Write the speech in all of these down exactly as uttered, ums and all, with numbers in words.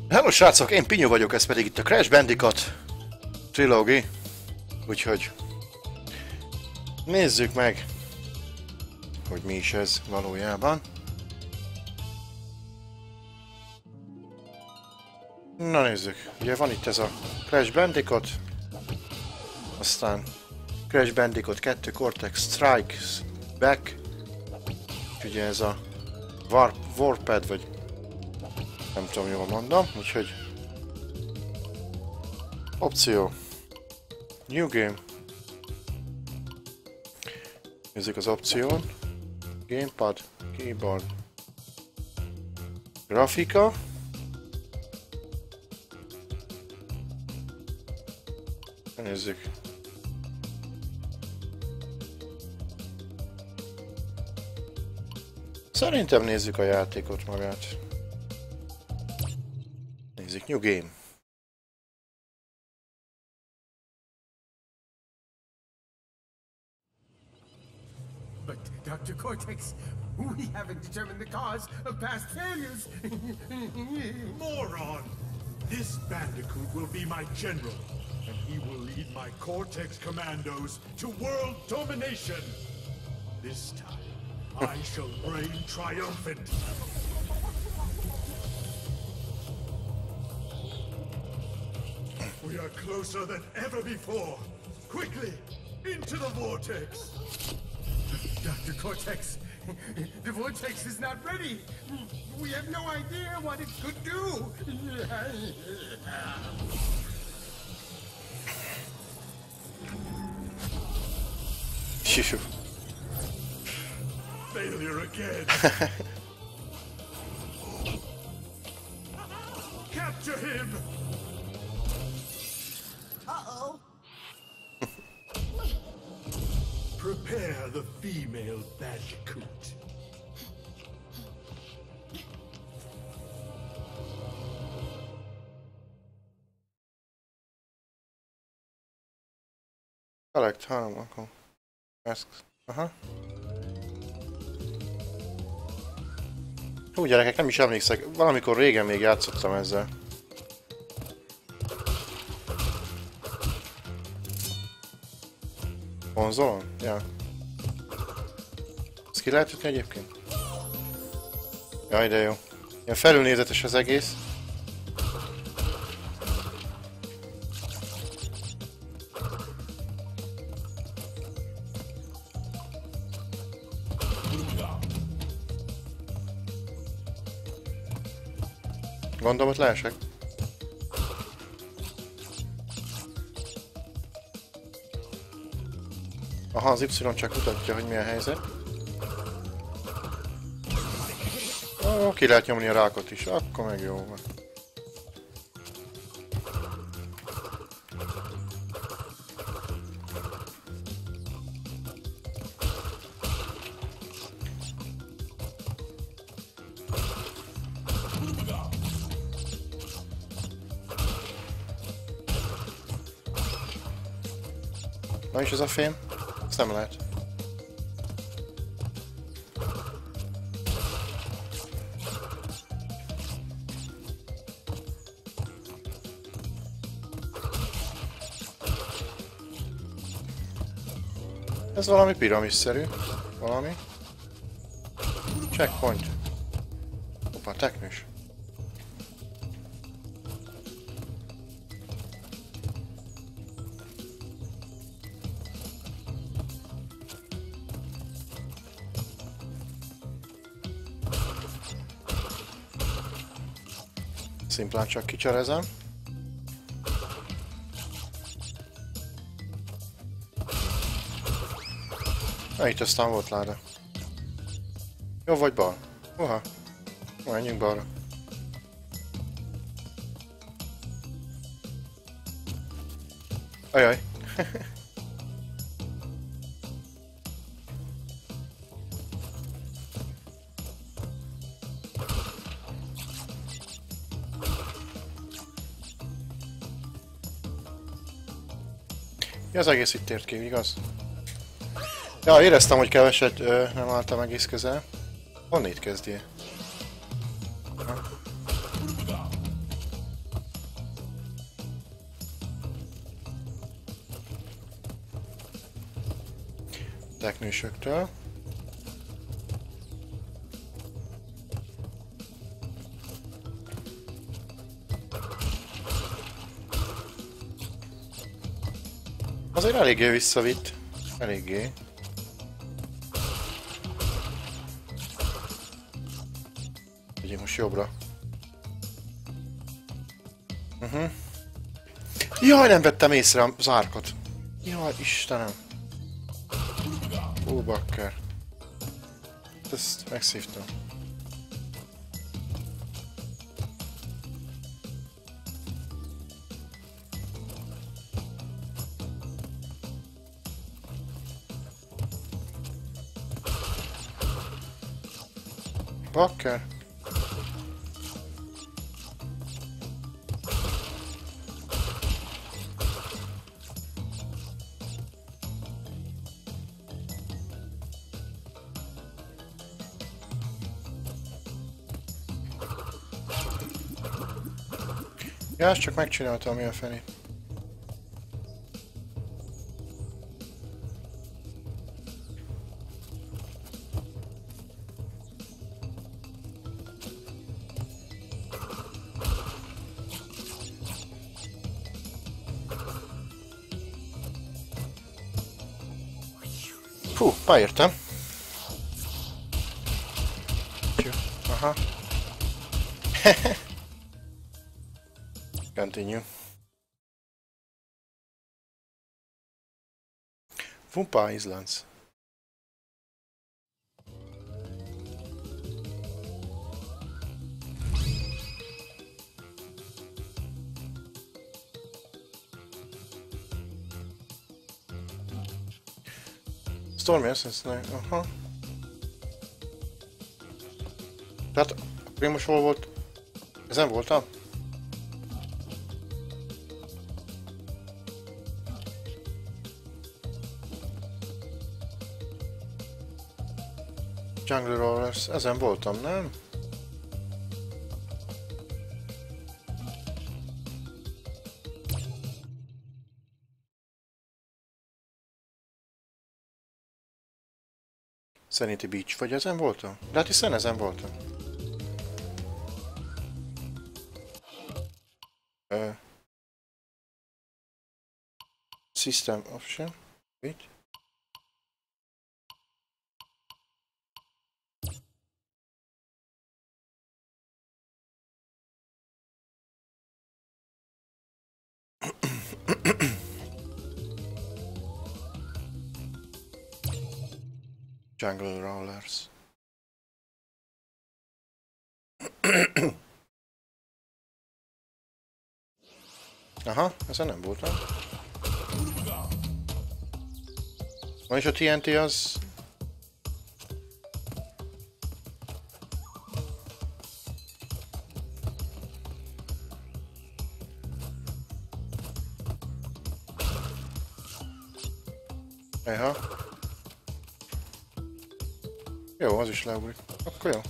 Hello srácok, én Pinyó vagyok, ez pedig itt a Crash Bandicoot Trilogy. Úgyhogy nézzük meg, hogy mi is ez valójában. Na nézzük, ugye van itt ez a Crash Bandicoot, aztán Crash Bandicoot kettő Cortex Strikes Back, ugye ez a Warp, Warped, vagy nem tudom, jól mondom, úgyhogy opció New Game. Nézzük az opción. Gamepad, Keyboard, Grafika. Nézzük. Szerintem nézzük a játékot magát. Nézzük, New Game. But Doctor Cortex, we haven't determined the cause of past failures. Moron! This Bandicoot will be my general, and he will lead my Cortex commandos to world domination. This time, I shall reign triumphant. We are closer than ever before. Quickly, into the vortex. Doctor Cortex, the vortex is not ready. We have no idea what it could do. Shoo. Failure again. Capture him! Uh-oh. Prepare the female Bandicoot. Collect harm, akkor. Masks. Aha. Hú, gyerekek, nem is emlékszek. Valamikor régen még játszottam ezzel. Konzolon? Ja. Ezt ki lehet ütni egyébként? Jaj, de jó. Ilyen felülnézetes az egész. Gondolom, hogy leesek. Aha, az Y csak mutatja, hogy milyen helyzet. Ó, ki lehet nyomni a rákot is, akkor meg jó van. Na is ez a fém? Ezt nem lehet. Ez valami piramisszerű. Valami. Checkpoint. Hoppá, teknős. Szimplán csak kicserezem. Na, itt aztán volt láda. Jó vagy bal? Uha. Menjünk balra. Ajaj. Ja, az egész itt ért ki, igaz? Ja, éreztem, hogy keveset ö, nem álltam egész közel. Honnét kezdjél? teknősöktől. Azért eléggé visszavitt. Eléggé. Ugye most jobbra. Uh-huh. Jaj, nem vettem észre az árkot. Jaj, Istenem. Ó, bakker. Ezt megszívtam. Bakker. Ja, azt csak megcsináltam, mi a fenét. Fú, beértem. Aha. Continue. Vumpa Islands. Stormy Essence, aha. Tehát, akkor most hol volt? Ezen voltam? Jungle Rollers, ezen voltam, nem? Sanity Beach, vagy ezen voltam? De hát hiszen ezen voltam. Uh, system option, wait. Jungle Rollers. Aha, ezen nem voltam. Van is a té en té az... Eha. Jó, az is leugrik. Akkor jó.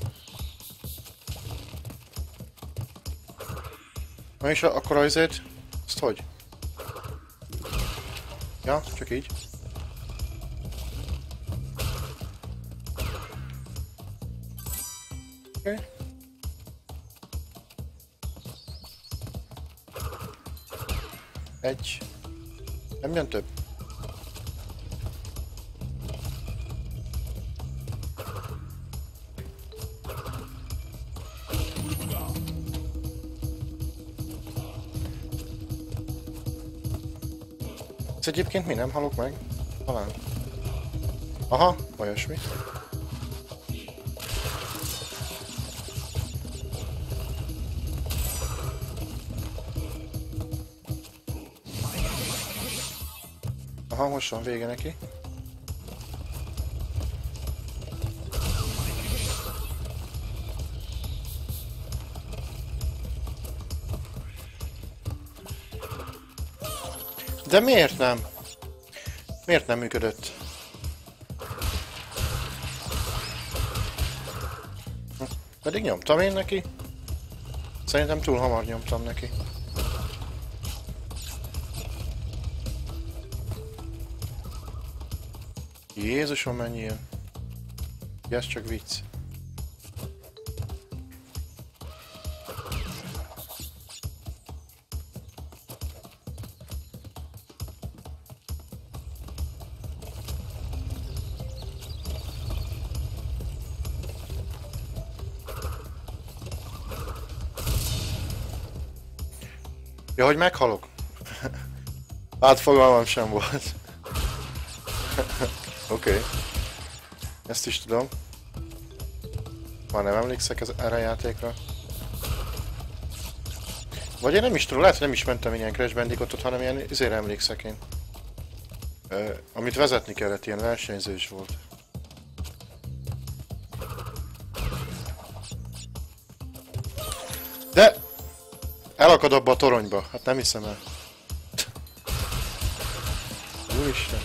Na és akkor azért... Ezt hogy? Ja, csak így. Oké. Okay. Egy. Nem jön több. Ez egyébként mi nem halok meg? Talán. Aha, olyasmi. Aha, most van vége neki. De miért nem? Miért nem működött? Hm. Pedig nyomtam én neki. Szerintem túl hamar nyomtam neki. Jézusom, mennyi ilyen. Ez csak vicc. Ja, hogy meghalok? Hát fogalmam sem volt. Oké. Okay. Ezt is tudom. Már nem emlékszek ez, erre a játékra. Vagy én nem is tudom, lehet, hogy nem is mentem ilyen Crash Bandicootot, hanem ilyen izére emlékszek én. Ö, amit vezetni kellett, ilyen versenyzős volt. De! Elakad abba a toronyba, hát nem hiszem el. Úristen.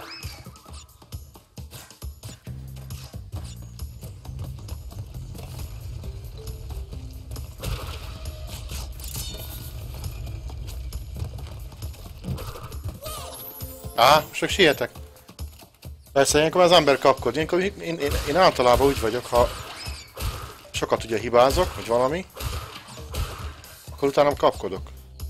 Á, most csak sietek. Persze, ilyenkor az ember kapkod. Ilyenkor én, én, én, én általában úgy vagyok, ha sokat ugye hibázok, vagy valami, akkor utána kapkodok.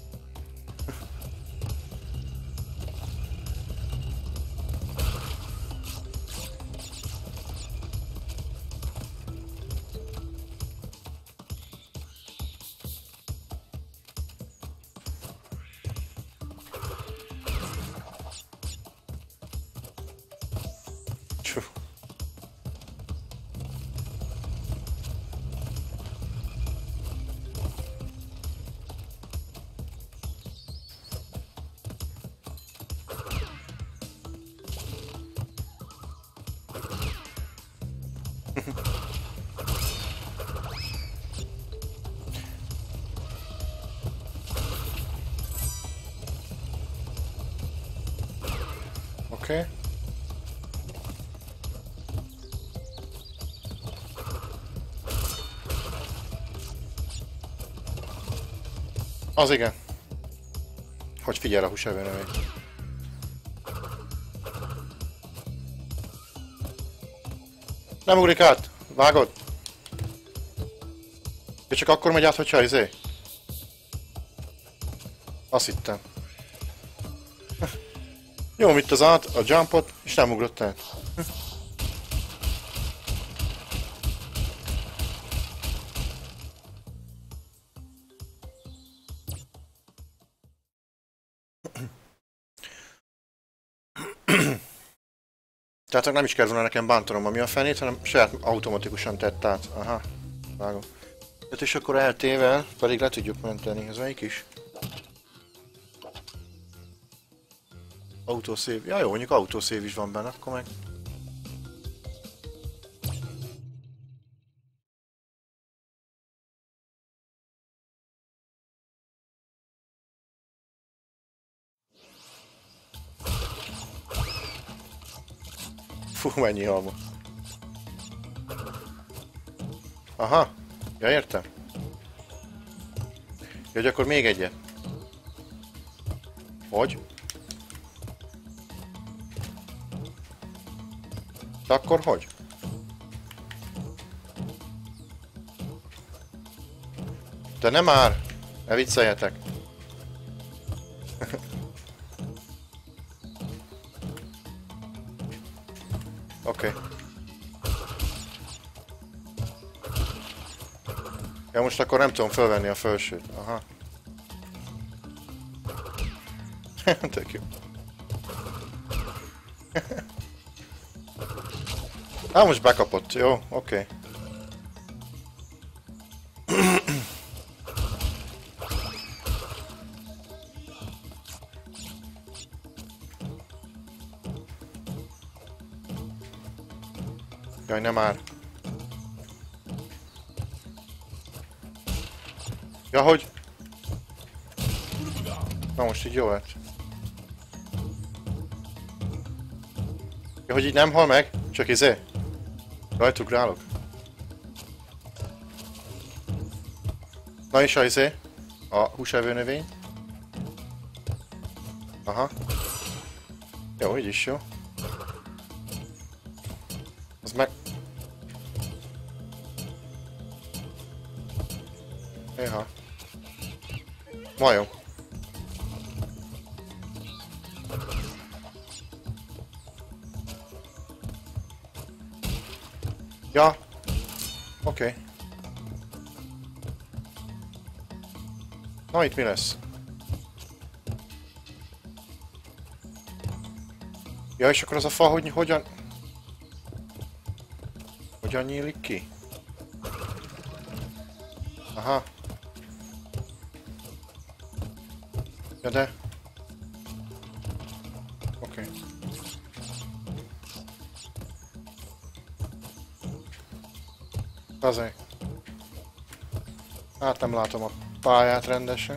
Oké. Okay. Az igen. Hogy figyel a húsevő növény. Nem ugrik át! Vágod? És csak akkor megy át, hogyha izé? Azt hittem. Jó, itt az át, a jumpot, és nem ugrott el. Tehát nem is kell volna nekem bántanom, ami a fenét, hanem saját automatikusan tett át. Aha, vágom. Hát és akkor el té-vel pedig le tudjuk menteni. Ez melyik is? Autosave. Ja jó, mondjuk autosave is van benne, akkor meg... Fú, mennyi halma. Aha, ja értem. Ja, hogy akkor még egyet. Hogy? De akkor hogy? De nem már! Ne vicceljetek! Oké. Okay. Ja, most akkor nem tudom felvenni a felsőt. Aha. Tök jó. Á, most bekapott. Jó, oké. Okay. Jaj, nem már. Ja, hogy? Na most így jó lett. Ja, hogy így nem hal meg? Csak izé? Rajtuk rálok. Na és a izé? A húsevő növény. Aha. Jó, így is jó. Az meg... Éha. Majom. Ja. Oké. Okay. Na, itt mi lesz? Ja, és akkor az a fa, hogy hogyan... Hogyan nyílik ki? Aha. Ja, de... Oké. Okay. Azért. Hát nem látom a pályát rendesen.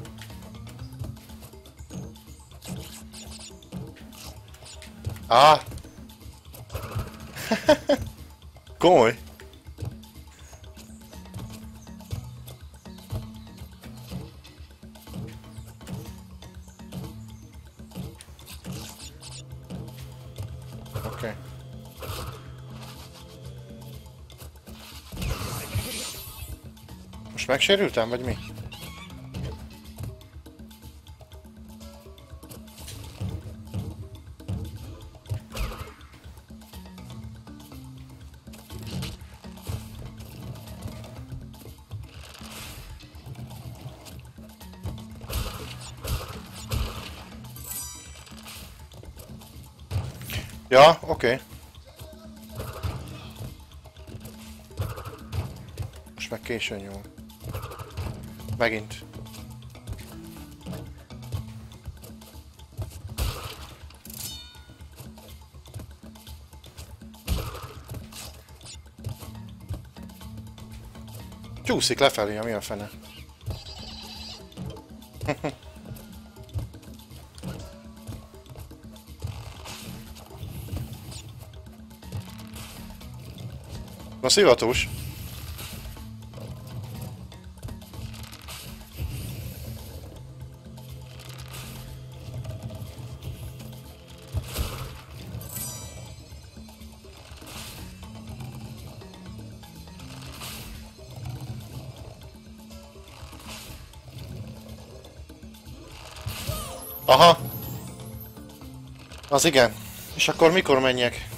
Ah! Komoly! Oké. Okay. Most megsérültem, vagy mi? Ja, oké. Okay. Most meg későn nyúl. Megint. Csúszik lefelé, mi a fene? A szivatós. Aha. Az igen. És akkor mikor menjek?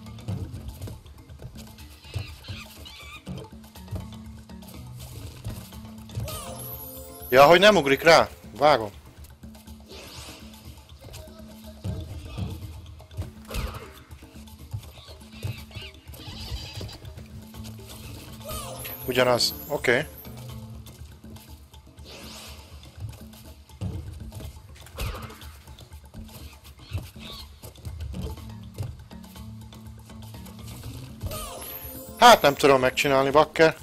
Ja, hogy nem ugrik rá. Vágom. Ugyanaz. Oké. Okay. Hát nem tudom megcsinálni, bakker.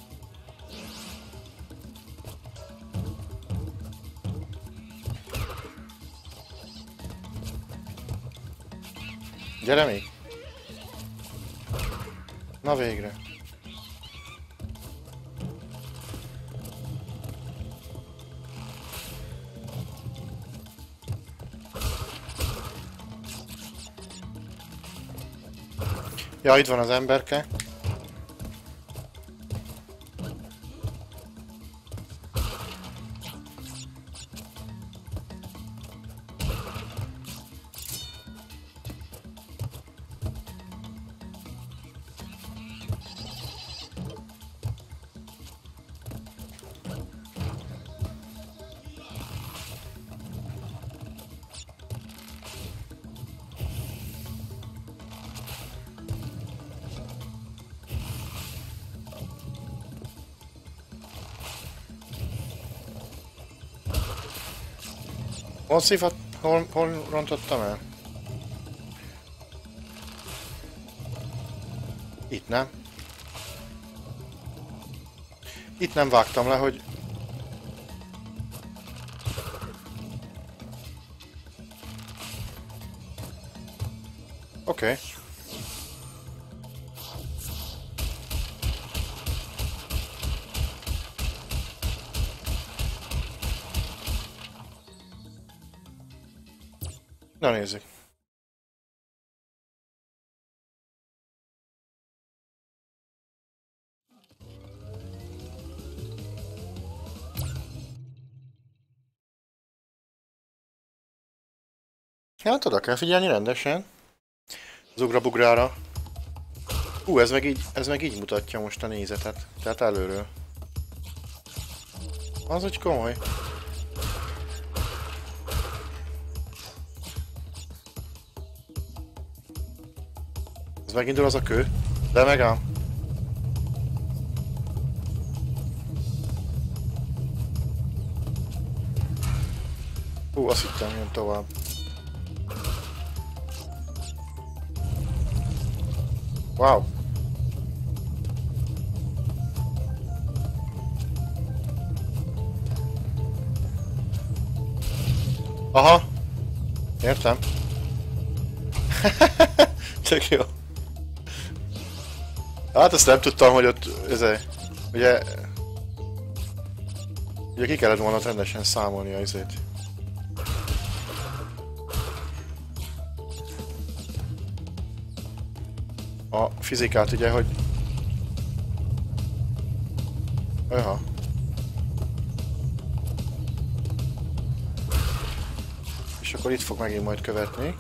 Gyere még! Na végre! Ja, itt van az emberke. Hol szívat, hol, hol rontottam el? Itt nem. Itt nem vágtam le, hogy... Oké. Okay. Na nézzük. Hát oda kell figyelni rendesen. Az ugrabugrára. Hú, ez meg, így, ez meg így mutatja most a nézetet. Tehát előről. Az úgy komoly. Ez megindul az a kő. De megám. Hú, azt hittem, jön tovább. Wow. Aha. Értem. Tök jó. Hát azt nem tudtam, hogy ott... Ezé, ugye... Ugye ki kellett volna rendesen számolni a izét. A fizikát ugye, hogy... Aha. És akkor itt fog megint majd követni.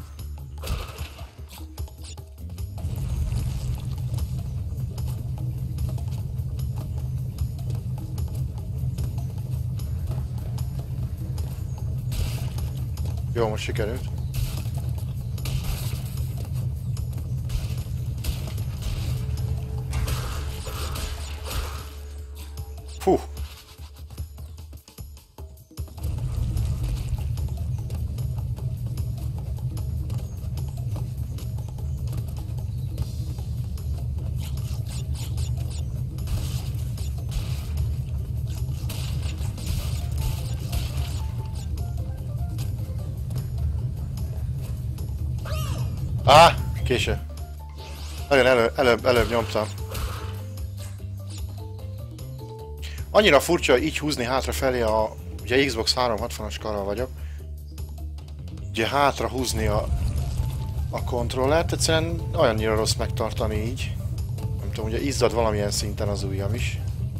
Jó, most sikerült. Fú! Á, késő. Nagyon elő, előbb, előbb nyomtam. Annyira furcsa így húzni hátrafelé a... Ugye Xbox háromszázhatvanas karral vagyok. Ugye hátra húzni a... A kontrollert, egyszerűen olyannyira rossz megtartani így. Nem tudom, ugye izzad valamilyen szinten az ujjam is.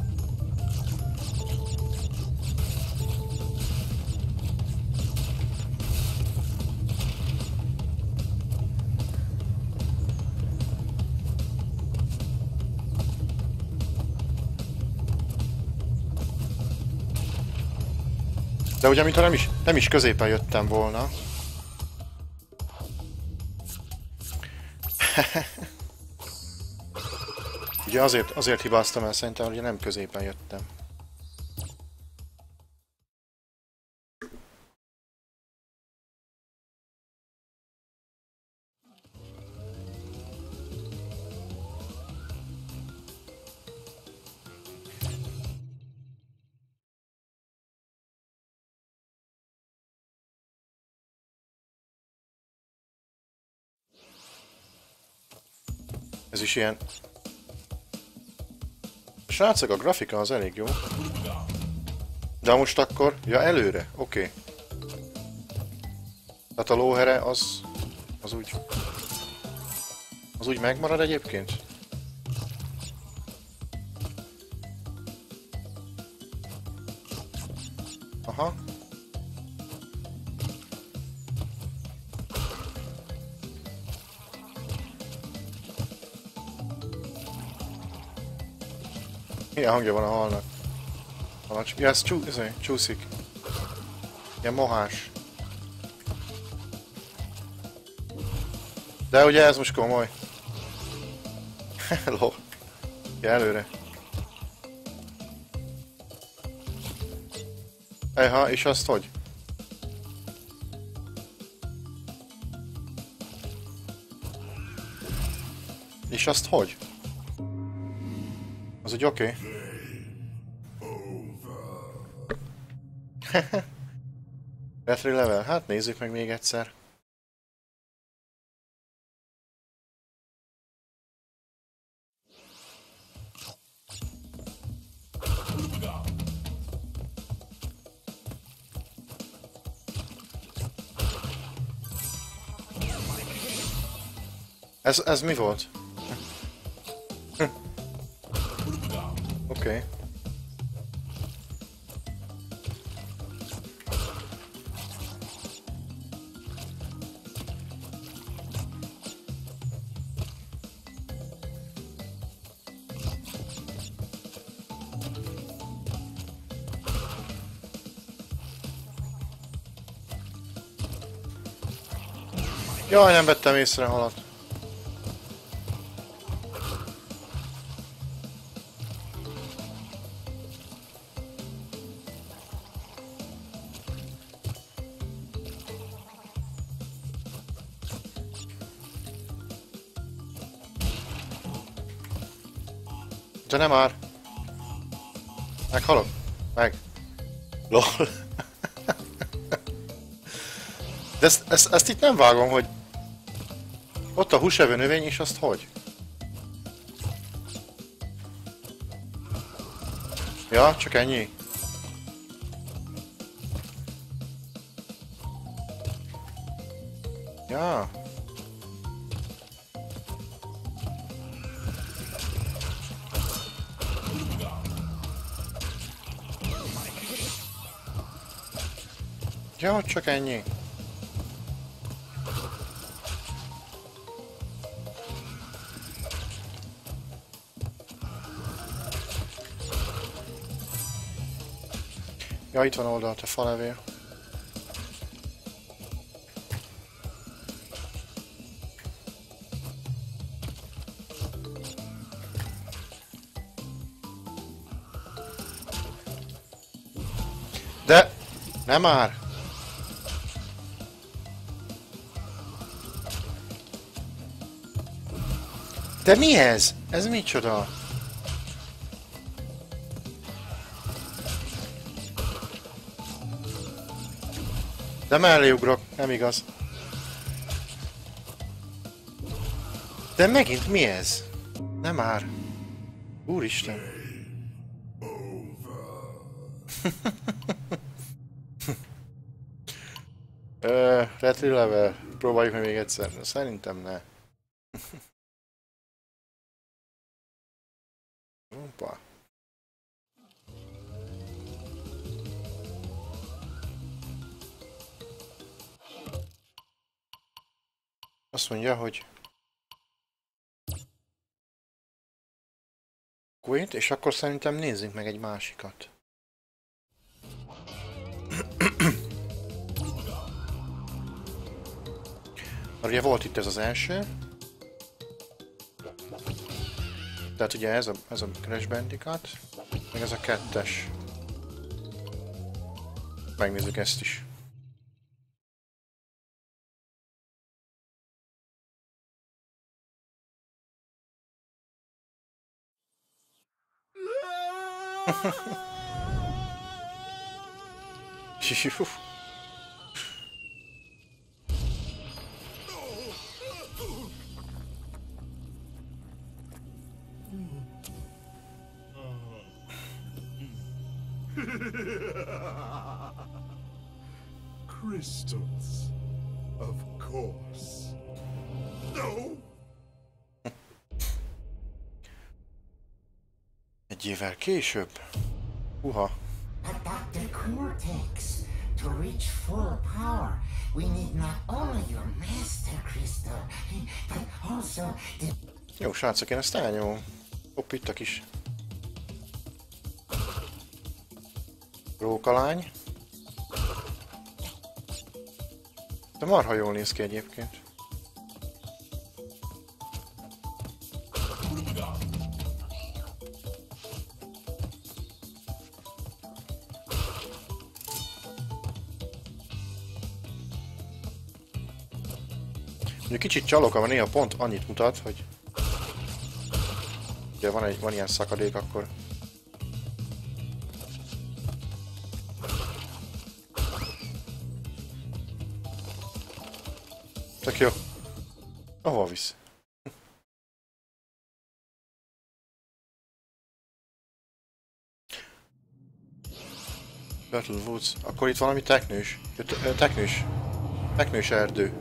De ugye, mintha nem is, nem is középen jöttem volna. Ugye azért, azért hibáztam el szerintem, hogy nem középen jöttem. Ez is ilyen... Srácok, a grafika az elég jó. De most akkor... Ja, előre. Oké. Okay. Tehát a lóhere az... Az úgy... Az úgy megmarad egyébként? Aha. Milyen hangja van a halnak? Halacs... Ja, ez csú... ez csúszik. Ilyen mohás. De ugye ez most komoly. Hello. Ja, előre. Ejha, és azt hogy? És azt hogy? Az úgy oké. Okay. Battery level? Hát nézzük meg még egyszer. Ez, ez mi volt? Oké. Okay. Jaj, nem vettem észre halat. De nem már. Meghalok? Meg. Lol. De ezt, ezt, ezt itt nem vágom, hogy ott a húsevő növény, és azt hogy? Ja, csak ennyi. Ja. Ja, csak ennyi. Ja, itt van oldalt a falevél. De! Nem már! De mi ez? Ez micsoda? De mellé ugrok, nem igaz. De megint mi ez? Nem már. Úristen. Ö, Retri level. Próbáljuk meg még egyszer. Szerintem ne. Opa. Azt mondja, hogy Quint, és akkor szerintem nézzünk meg egy másikat. Ugye volt itt ez az első. Tehát ugye ez a, ez a Crash Bandicoot, meg ez a kettes. Megnézzük ezt is. Crystals, of course. No. Egy évvel később. Uha. But doctor Cortex, to reach full power, we need not only your master crystal, but also the... Jó, srácok, én ezt elnyomom. Hopp, itt a kis rókalány. De marha jól néz ki egyébként. Ugye kicsit csalok, mert néha pont annyit mutat, hogy ugye van, egy, van ilyen szakadék, akkor tök jó. Ahova visz? Battle Woods. Akkor itt valami teknős. Teknős. Teknős erdő.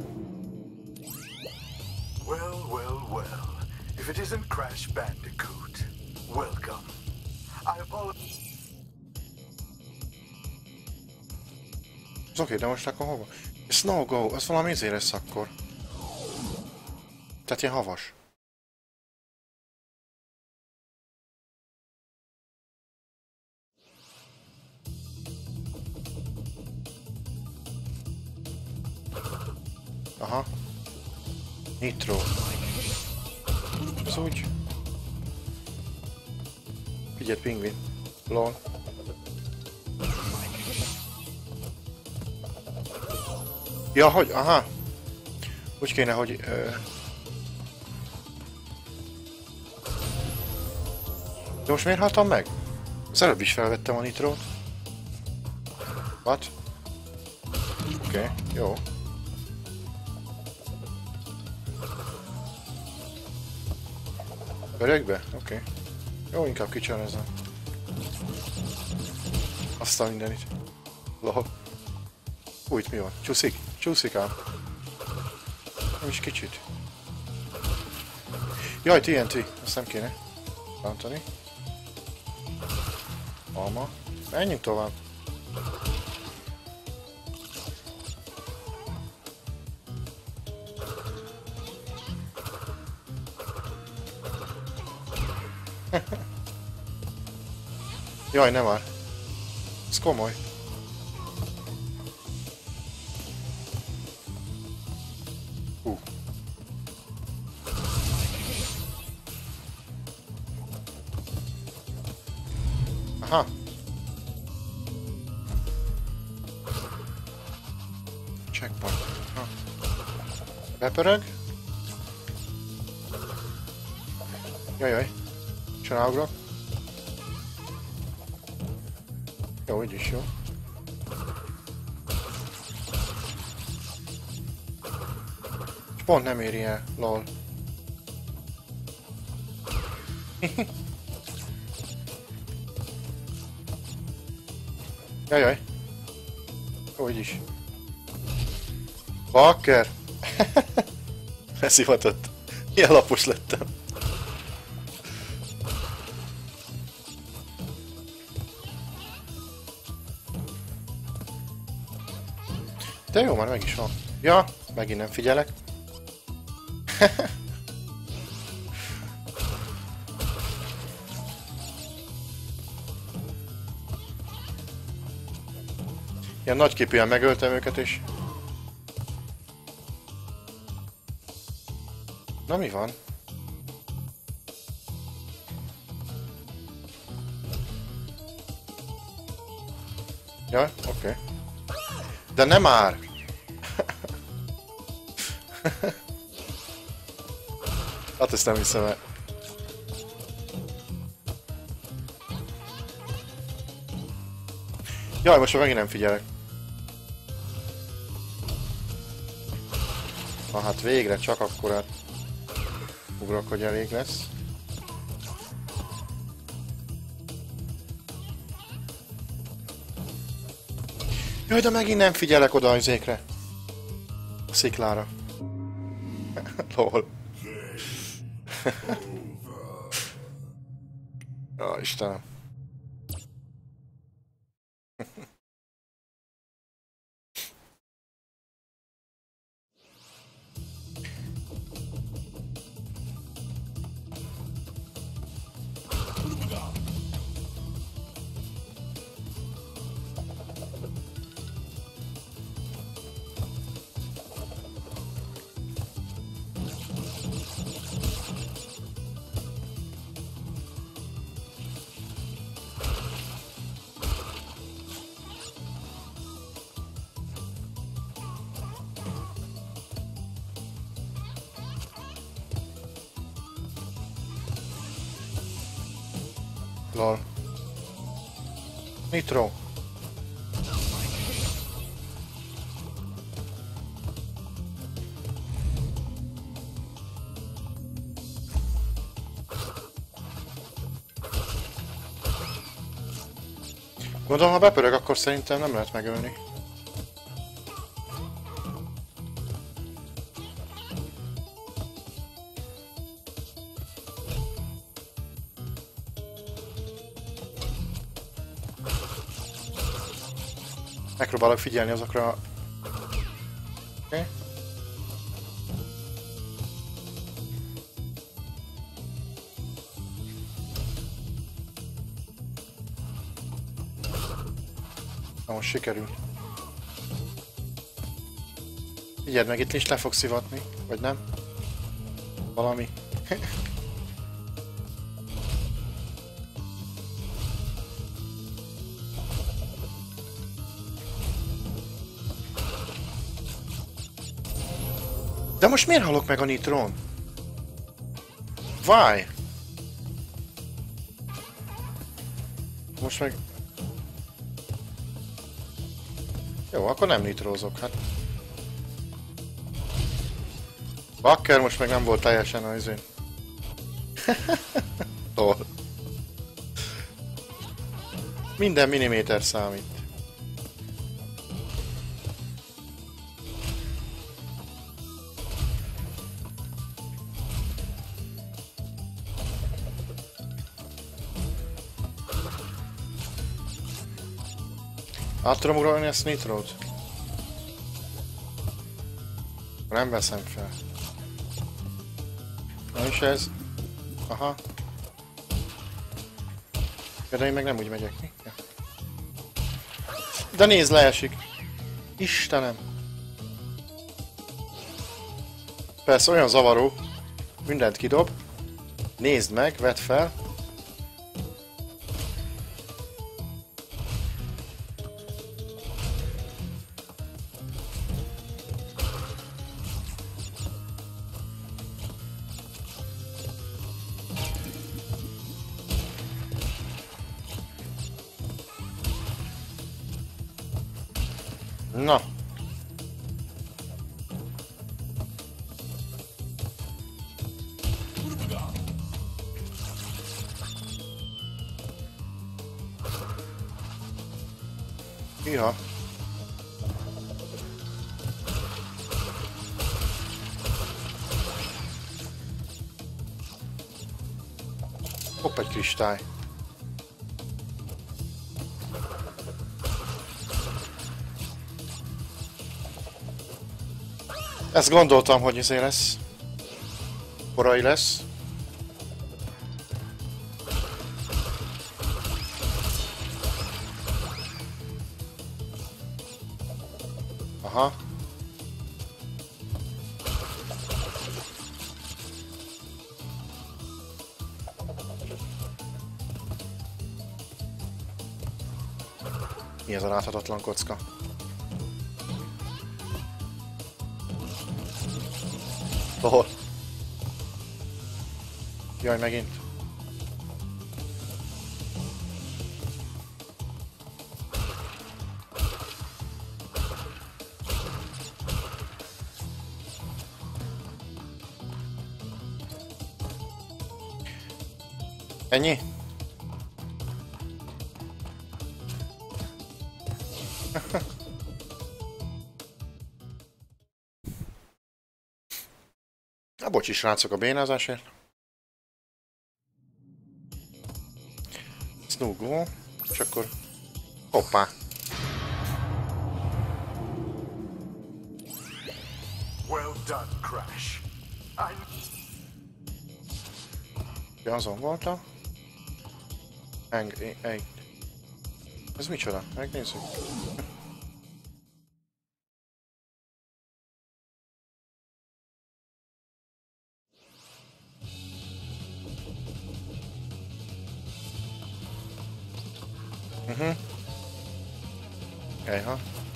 Well, well, well. If it isn't Crash Bandicoot, welcome. I apologize. Az oké, de most akkor hova? Snow Go, az valami izé lesz akkor. Tehát ilyen havas. Aha. Nitro. Ez úgy. Figyelj, pingvin. Lol. Ja, hogy? Aha. Úgy kéne, hogy... Ö... De most miért haltam meg? Az előbb is felvettem a nitrót. What? Oké, okay, jó. Örökbe? Oké. Okay. Jó, inkább kicsarezem. Aztán mindenit. Lol. Úgy, mi van? Csúszik? Csúszik ám. Nem is kicsit. Jaj, té en té. Azt nem kéne bántani. Alma. Menjünk tovább. Jaj, nem már. Ez komoly. Hú. Aha. Checkpoint. Aha. Bepörög. Jajjaj. Csinálogrok. Jó, így is jó. És pont nem éri el, lol. Jajjaj. Jó, így is. Bakker! Leszivatott. Ilyen lapos lettem. De jó, már meg is van. Ja, megint nem figyelek. Ilyen nagyképűen megöltem őket is. Na mi van? Jaj, oké. Okay. De nem már! Hát ezt nem hiszem el. Jaj, most már megint nem figyelek. Na hát végre csak akkorát ugrok, hogy elég lesz. Jaj, de megint nem figyelek oda a izékre. A sziklára. Lol. Ja, Istenem. Lol. Nitro. Gondolom, ha bepörög, akkor szerintem nem lehet megölni. Megpróbálok figyelni azokra. Oké. Okay. Na most sikerül. Figyeld meg, itt is le fog szivatni, vagy nem? Valami. De most miért halok meg a nitrón? Why? Most meg... Jó, akkor nem nitrózok, hát. Bakker most meg nem volt teljesen az izén. Tol. Minden milliméter számít. Át tudom uralni ezt nitrót? Nem veszem fel. Na és ez... Aha. De én meg nem úgy megyek, mi? Ja. De nézd, leesik. Istenem. Persze olyan zavaró. Mindent kidob. Nézd meg, vedd fel. Na. Ja. Hopp, egy kristály. Ezt gondoltam, hogy izé lesz. Korai lesz. Aha. Mi ez a láthatatlan kocka? Hol? Jaj, megint. Ennyi? A bocsi srácok a bénázásért. Snugó, és akkor... Hoppá! Well done, Crash. I... Ja, azon voltam. Hang... Egy... Ez micsoda? Megnézzük. Mhm. Ejha.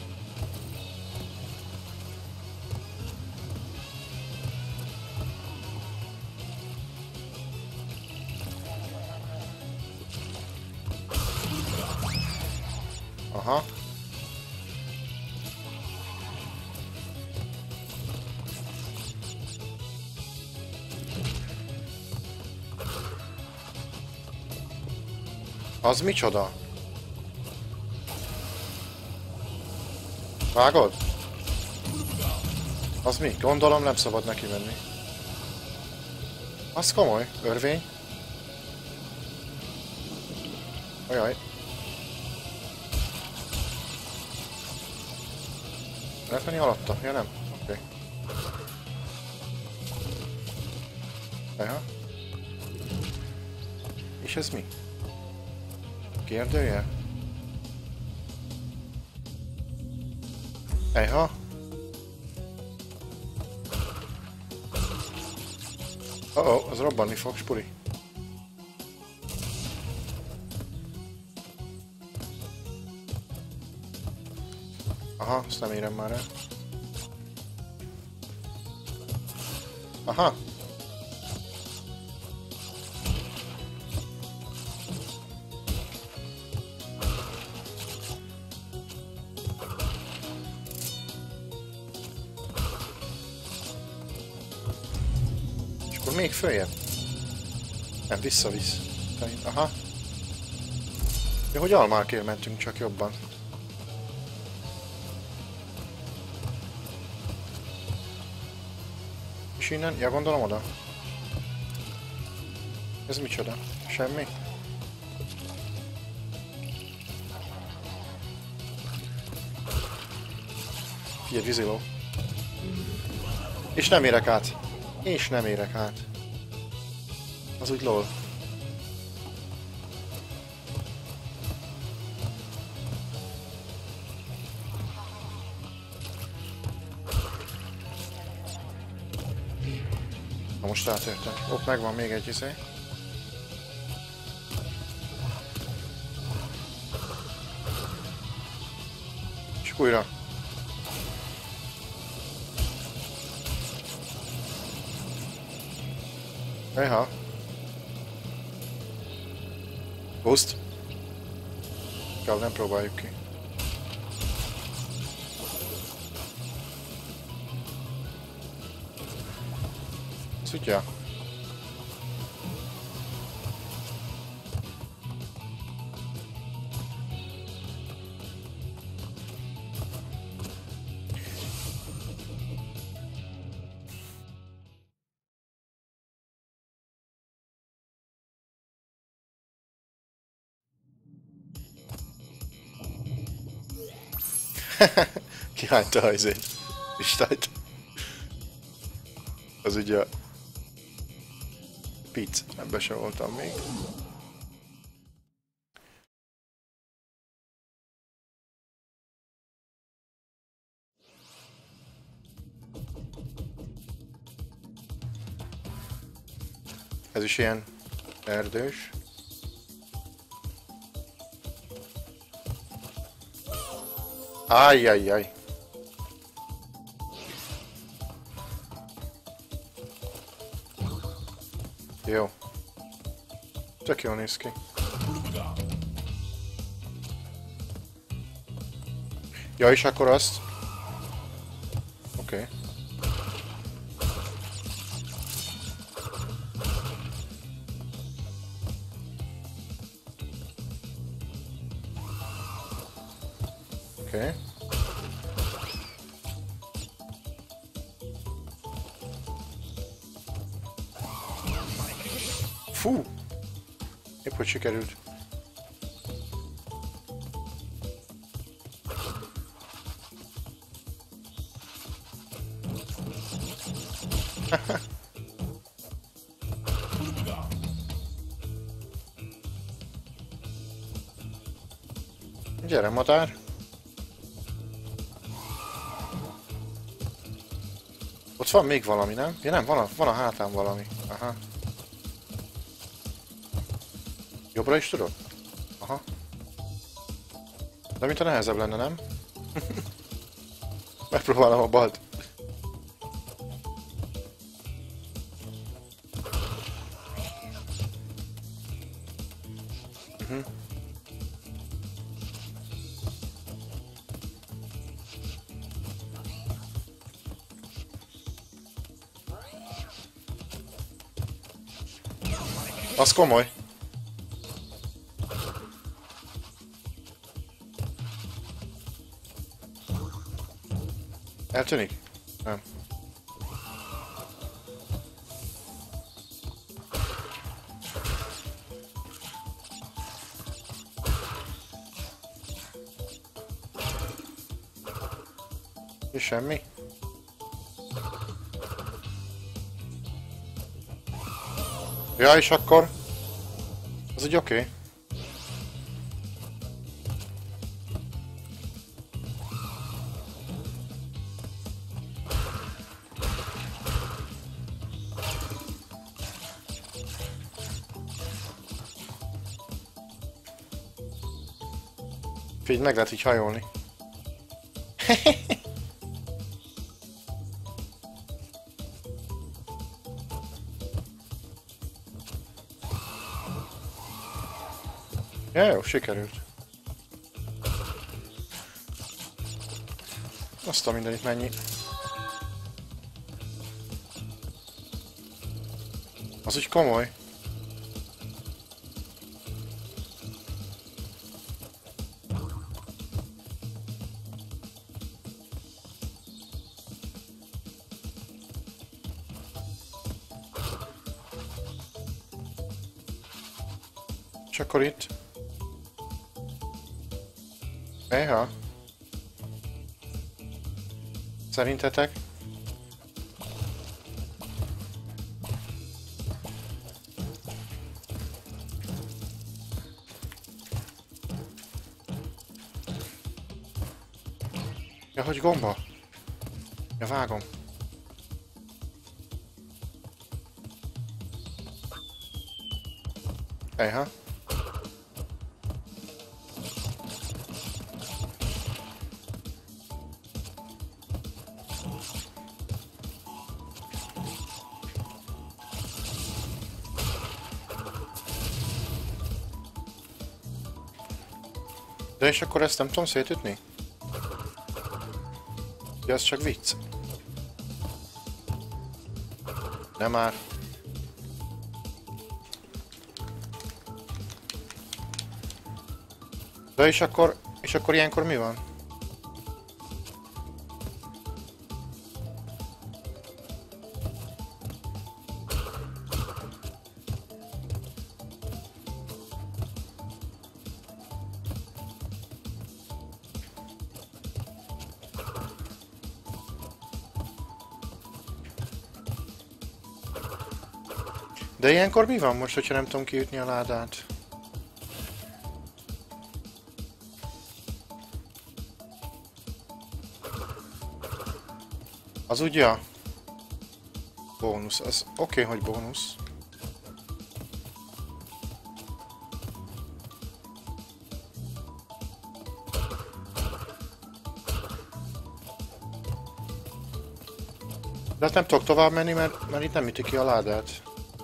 Aha. Az micsoda? Vágod? Az mi? Gondolom nem szabad neki menni. Az komoly. Örvény. Ajaj. Lehet menni alatta? Ja nem? Oké. Okay. Ajha. És ez mi? Kérdője? Ejha. Oh, oh, az robbanni fog, spuri. Aha, azt nem érem már el. Aha. És akkor még följebb. Nem, visszavisz. Aha. Ja, hogy almákért mentünk csak jobban. És innen? Ja, gondolom oda. Ez micsoda? Semmi? Figyelj, víziló. És nem érek át. És nem érek át. Az úgy lol. Na most rátértem. Ott megvan még egy izé. És újra. Ejha. Boost. Kell, nem próbáljuk ki. Szutya. Kihányta a izét. Istályt. Az ugye a... Pic, ebbe sem voltam még. Ez is ilyen erdős. Ajjajjaj. Jó. Tök jól néz ki. Ja, és akkor azt... Oké. Okay. Oké. Okay. Fú! Épp hogy sikerült. Gyere, madár! Ott van még valami, nem? Ja nem, van a, van a hátán valami. Aha. Jobbra is tudod? Aha. De mint a nehezebb lenne, nem? Megpróbálom a balt. Uh-huh. Az komoly. Eltűnik? Nem. És semmi? Ja, és akkor? Az úgy oké. Okay. Figyelj, meg lehet így hajolni. Ja, jó, sikerült. Azt a mindenit mennyi. Az úgy komoly. És akkor itt. Éha. Szerintetek? Ja, hogy gomba? Ja, vágom. Éha. De és akkor ezt nem tudom szétütni? Ja, ez csak vicc. Nem már. De és akkor... és akkor ilyenkor mi van? De ilyenkor mi van most, hogyha nem tudom kiütni a ládát? Az ugye? Bónusz. Az oké, okay, hogy bónusz. De hát nem tudok tovább menni, mert, mert itt nem üti ki a ládát.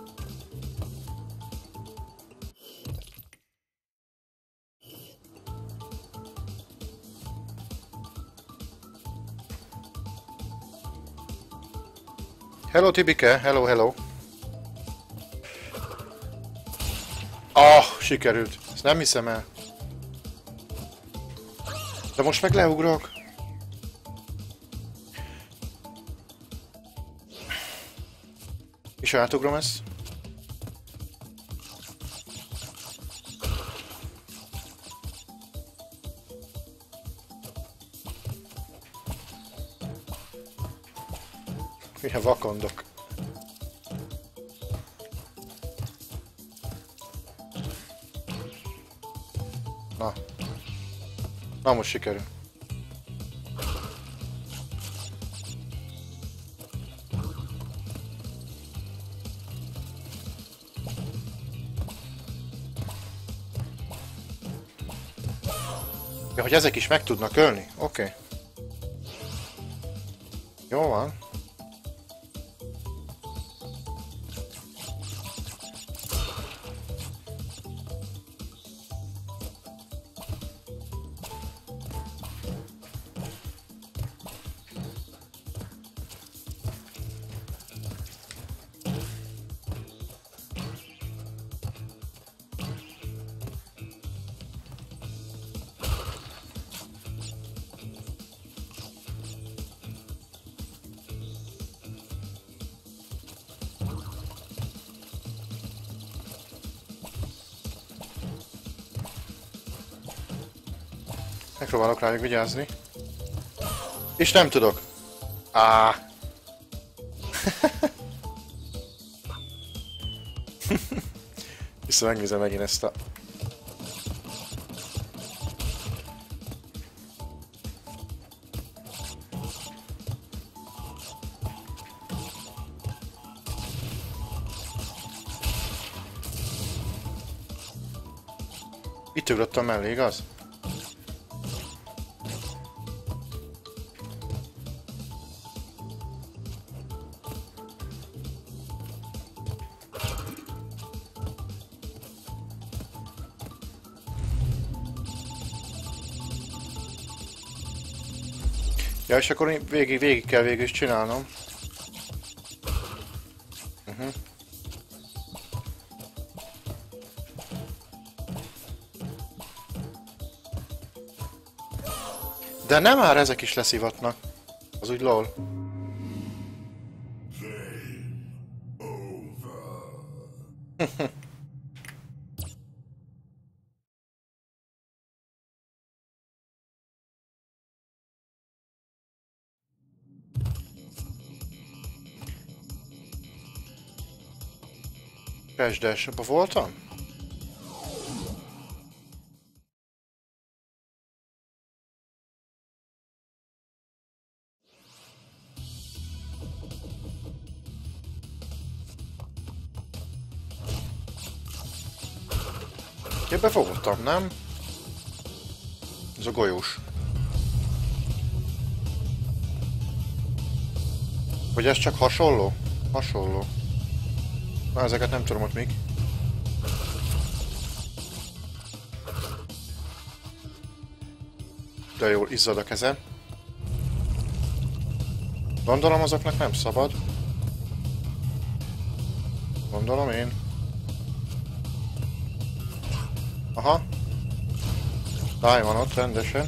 Hello Tibike, hello, hello. Ah, sikerült. Ezt nem hiszem el. De most meg leugrok. És átugrom ezt. Milyen vakondok. Na. Na most sikerül. Ja, hogy ezek is meg tudnak ölni? Oké. Okay. Jó van. Megpróbálok rájuk vigyázni. És nem tudok. Áh. Vissza megnézem megint ezt a... Itt ugrottam mellé, igaz? Ja, és akkor végig, végig kell végig is csinálnom. Uh-huh. De nem már ezek is leszivatnak. Az úgy lol. Crash Dash-ba voltam? Ebbe voltam, nem? Ez a golyós. Vagy ez csak hasonló? Hasonló. Na, ezeket nem tudom ott még. De jól izzad a kezem. Gondolom azoknak nem szabad. Gondolom én. Aha. Táj van ott rendesen.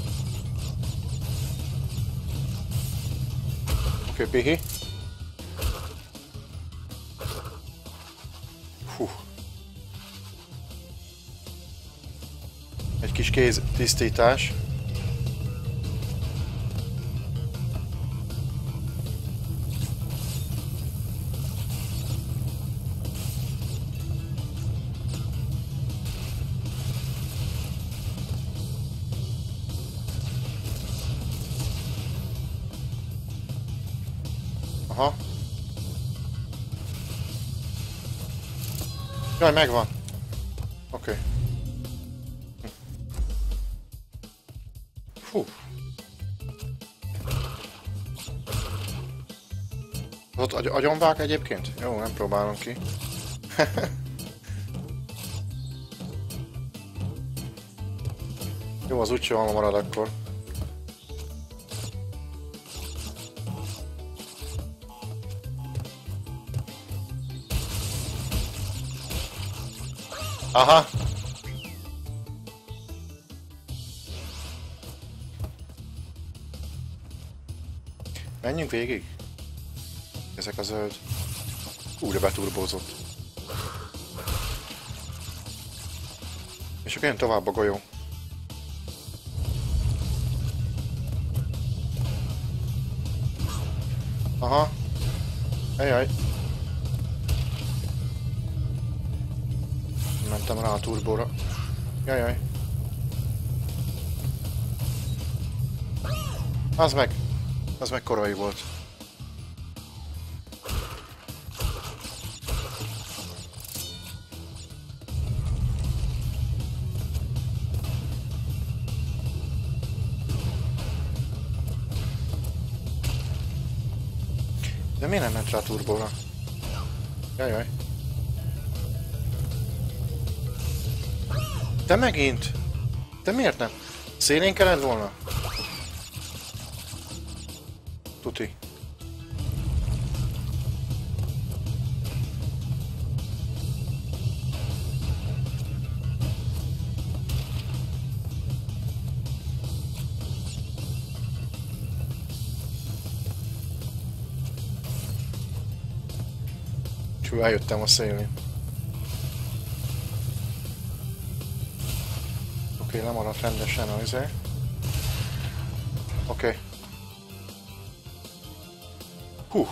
Oké, okay, pihi. Hú. Egy kis kéz tisztítás. Aha. Jaj, megvan. Oké. Okay. Fú. Ott agy agyonvág egyébként? Jó, nem próbálom ki. Jó, az úgyse van, marad akkor. Aha! Menjünk végig. Ezek a zöld. Ú, de beturbózott. És akkor jön tovább a golyó. Aha. Ejjaj. Mentem rá a turbóra. Jajjaj. Az meg. Az meg korai volt. De miért nem ment rá a turbóra? Jajjaj. De megint! De miért nem? Szélén kellett volna? Tuti. Csú, eljöttem a szélén. Oké, okay, lemaradt rendesen a izé. Oké. Okay. Hú.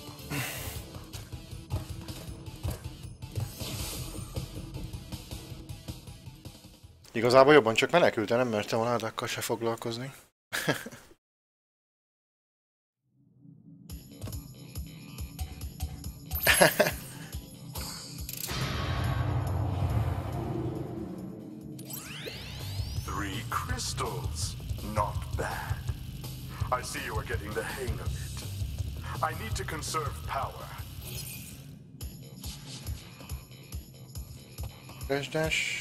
Igazából jobban csak menekültem, nem mertem a ládákkal se foglalkozni. Three crystals. Not bad. I see you are getting the hang of it. I need to conserve power. Dash dash.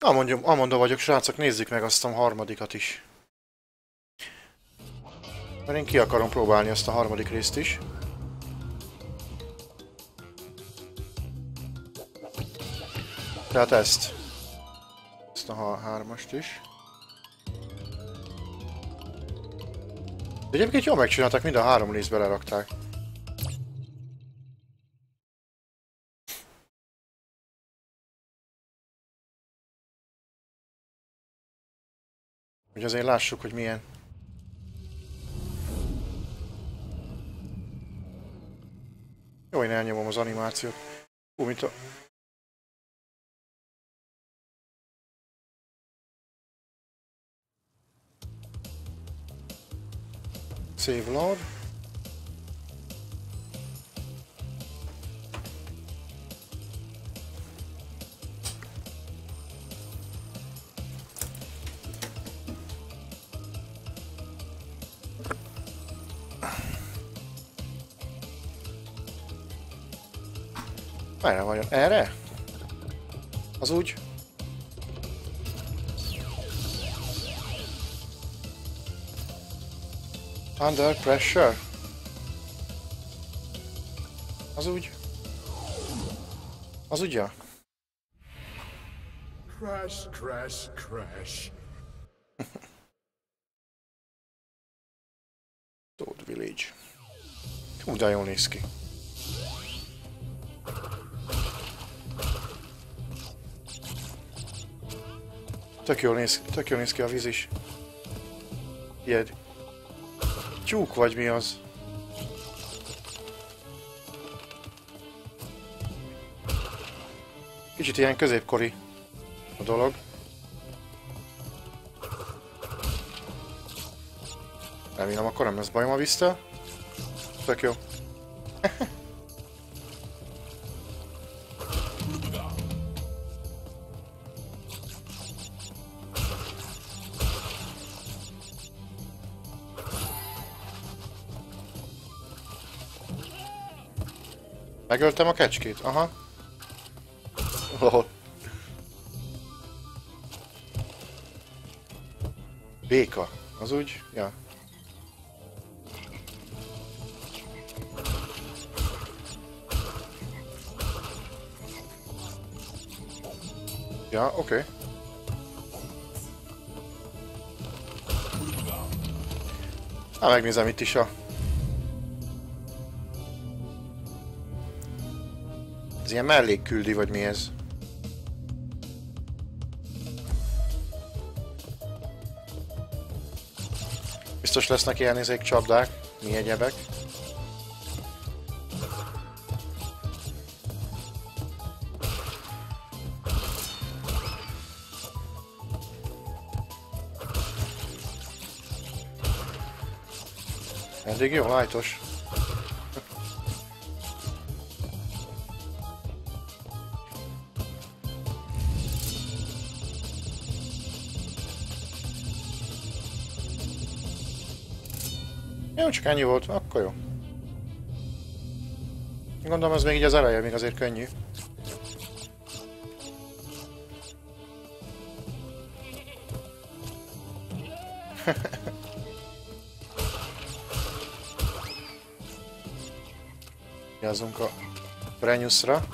Amondom, amondom vagyok, srácok, nézzük meg azt a harmadikat is. Mert én ki akarom próbálni azt a harmadik részt is. Tehát ezt. Ezt a hármast is. De egyébként jól megcsinálták, mind a három részbe lerakták. Hogy azért lássuk, hogy milyen. Jó, én elnyomom az animációt. Hú, mint a... Save load. Merre vajon? Erre? Az úgy? Under pressure? Az úgy? Az ugye? Crash, crash, crash. Toad Village. Hú, de jól néz ki. Tök jól néz, tök jól néz ki a víz is. Ilyen tyúk vagy mi az? Kicsit ilyen középkori a dolog. Remélem, akkor nem lesz bajom a víztől. Tök jó. Megöltem a kecskét, aha. Oh. Béka, az úgy? Ja. Ja, oké. Okay. Hát megnézem itt is a... Ez ilyen mellékküldi, vagy mi ez? Biztos lesznek ilyen izék, csapdák, mi egyebek. Eddig jó, lájtos. Jó, csak ennyi volt, akkor jó. Gondolom, ez még így az eleje, még azért könnyű. Vigyázzunk a Breniusra.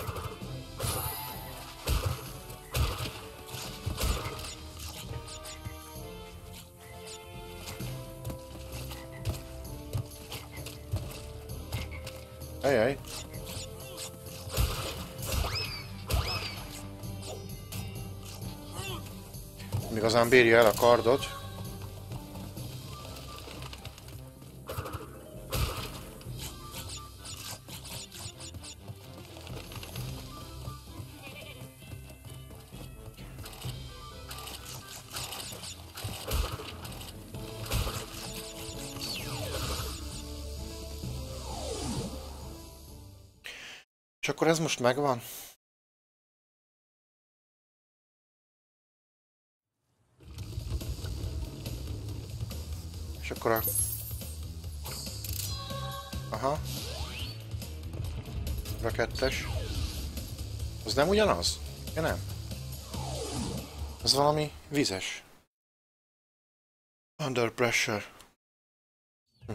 Ajaj. Nem igazán bírja el a kardot. És akkor ez most megvan? És akkor a... Aha. A kettes. Az nem ugyanaz? Ja, nem. Ez valami vizes. Under pressure. Hm.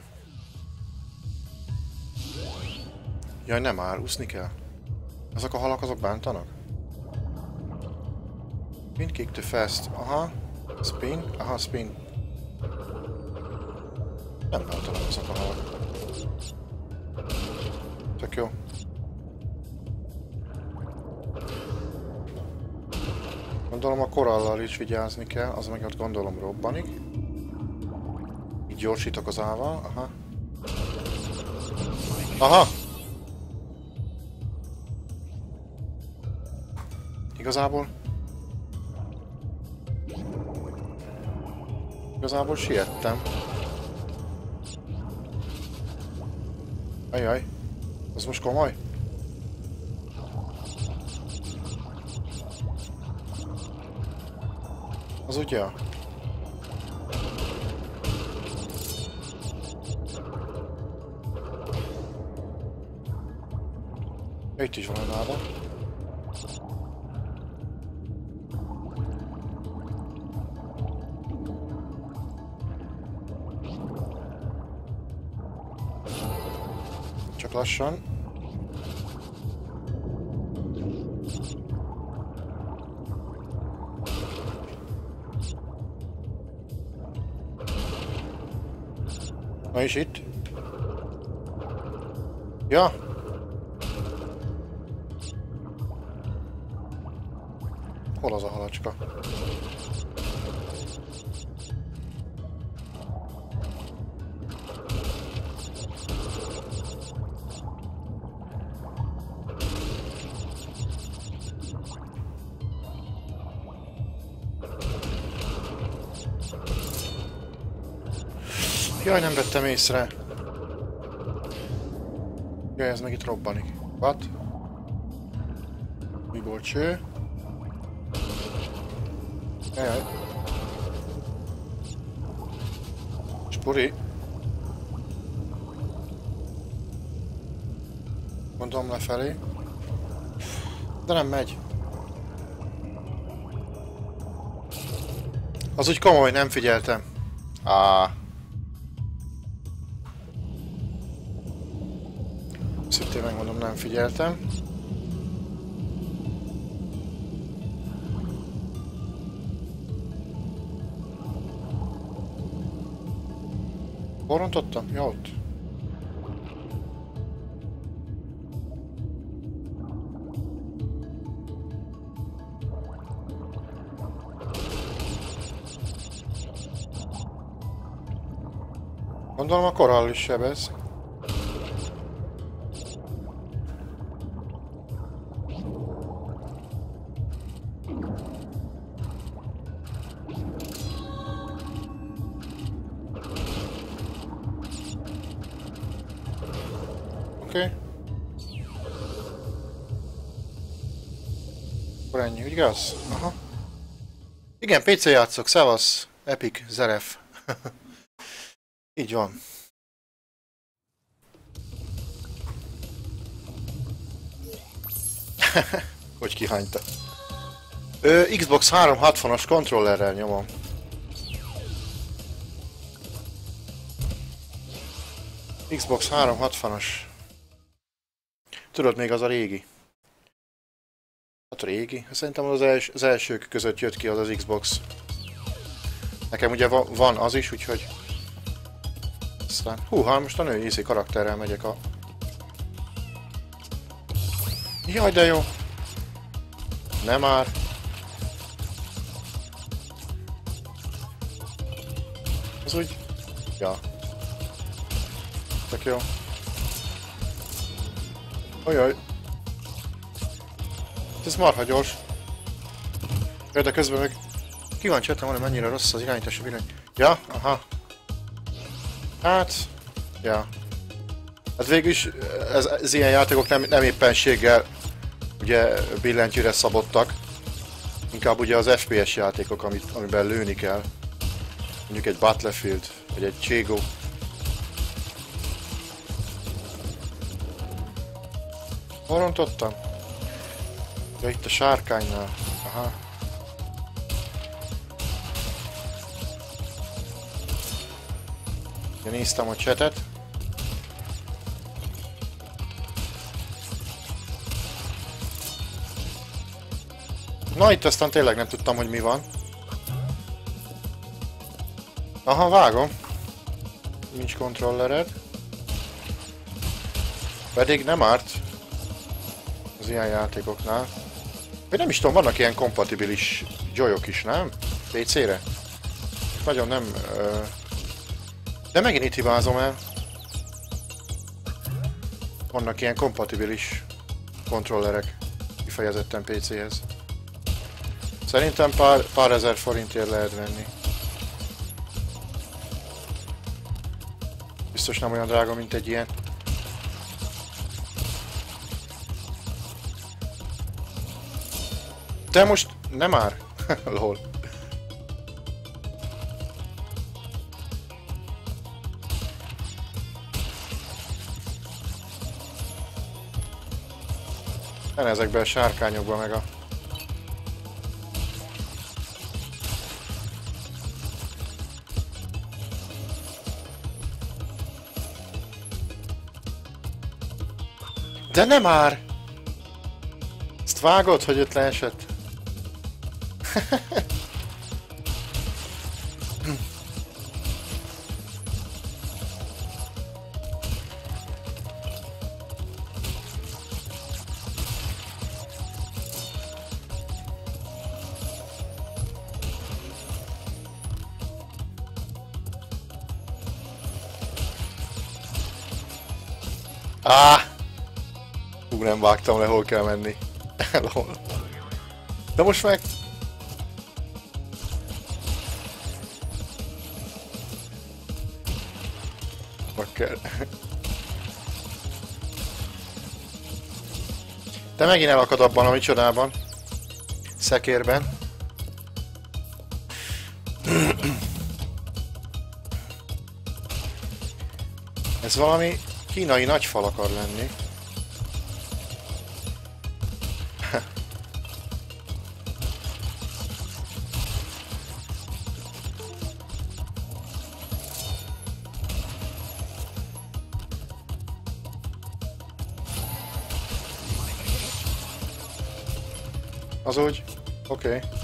Jaj, nem már, úszni kell. Azok a halak, azok bántanak? Spin kick to fast. Aha. Spin. Aha, spin. Nem bántanak azok a halak. Tök jó. Gondolom a korallal is vigyázni kell, az meg ott gondolom robbanik. Így gyorsítok az ával, aha. Aha! Igazából... Igazából siettem. Ajaj, az most komoly? Az ugye? Itt is van a lába. Csak lassan. Na és itt? Ja! Hol az a halacska? Jaj, nem vettem észre. Jaj, ez meg itt robbanik. What? Mi volt cső? Jaj. Spuri. Mondom lefelé. De nem megy. Az úgy komoly, nem figyeltem. Á. Szintén megmondom, nem figyeltem. Hol rontottam? Ja, ott. Gondolom a korall is sebez. Oké. Akkor ennyi, úgy igaz? Aha. Igen, pé cé játszok, szevasz, Epic, Zeref. Így van. Hogy kihányta. Ö, Xbox háromszázhatvanas kontrollerrel nyomom. Xbox háromszázhatvanas. Tudod, még az a régi. Hát a régi. Szerintem az, els az elsők között jött ki az az Xbox. Nekem ugye va van az is, úgyhogy... Aztán... Húha, most a női ízi karakterrel megyek a... Jaj, de jó! Nem már! Ez úgy... Ja. Tök jó. Ojaj. Ez marha gyors. Jaj, de közben meg... Kíváncsi lettem volna, mennyire rossz az irányítási billentyű. Ja, aha. Hát... Ja. Hát végülis ez, ez ilyen játékok nem, nem éppenséggel ugye billentyűre szabottak. Inkább ugye az ef pé es játékok, amit, amiben lőni kell. Mondjuk egy Battlefield, vagy egy Chego. Hol rontottam? Ja, itt a sárkánynál. Aha. Néztem a chatet. Na, itt aztán tényleg nem tudtam, hogy mi van. Aha, vágom. Nincs kontrollered. Pedig nem árt az ilyen játékoknál. Vagy nem is tudom, vannak ilyen kompatibilis joyok is, nem? pé cére? Nagyon nem... Uh... De megint itt hibázom el. Vannak ilyen kompatibilis kontrollerek kifejezetten pé céhez. Szerintem pár, pár ezer forintért lehet venni. Biztos nem olyan drága, mint egy ilyen. De most nem már. Lol. Nem ezekben a sárkányokban meg a... De nem már! Ezt vágod, hogy öt leesett? Ah! Hú, nem vágtam le, hol kell menni. De most meg... Bakker. De megint elakad abban a micsodában. Szekérben. Ez valami kínai nagyfal akar lenni. Az úgy? Oké. Okay.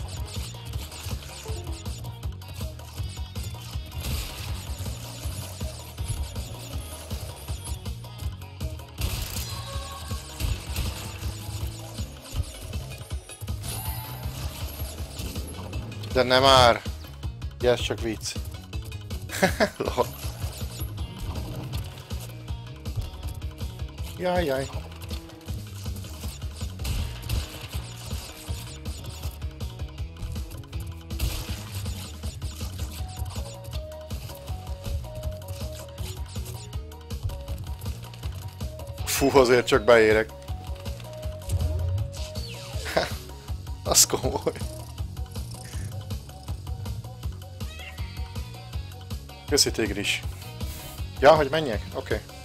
De nem már! Ja, ez csak vicc. Lol. Jaj, jaj. Fú, azért csak beérek. Az komoly. Köszi, tigris. Ja, hogy menjek? Oké. Okay.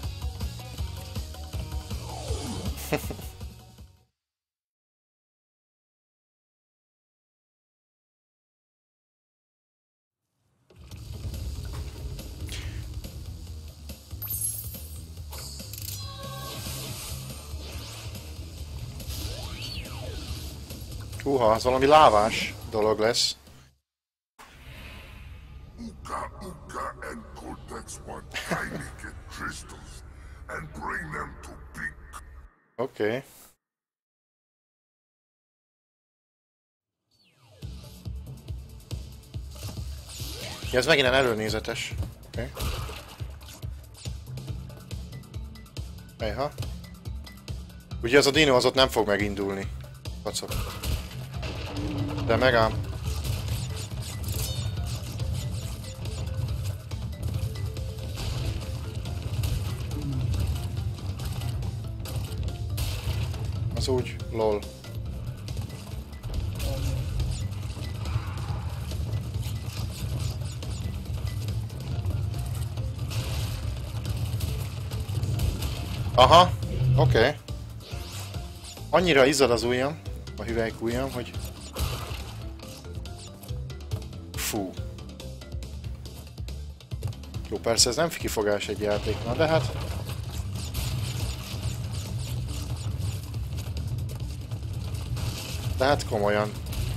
Húha, az valami lávás dolog lesz. Uka Uka and Cortex want tiny kid crystals and bring them to Big. Oké. Okay. Ja, ez megint előnézetes. Oké. Okay. Ejha. Ugye az a dino az ott nem fog megindulni. Kacok. De megám. Az úgy, lol. Aha, oké. Okay. Annyira izzad az ujjam, a hüvelyk ujjam, hogy... Fú. Jó, persze ez nem kifogás egy játéknál, de hát... De hát komolyan.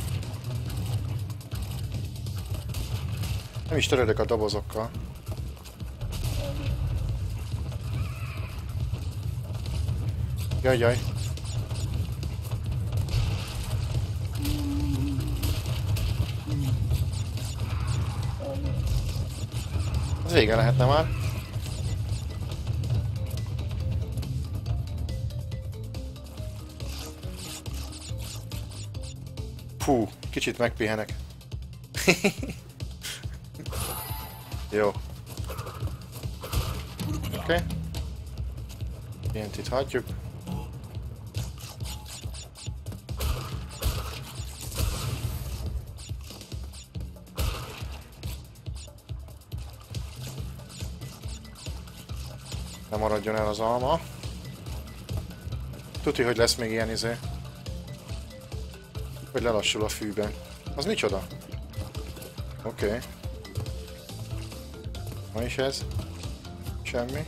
Nem is törődök a dobozokkal. Jaj, jaj. Ez vége lehetne már. Fú, kicsit megpihenek. Jó. Oké. Okay. Ilyent itt hagyjuk. Ne maradjon el az alma. Tuti, hogy lesz még ilyen izé. Hogy lelassul a fűben. Az micsoda? Oké. Okay. Ma is ez? Semmi.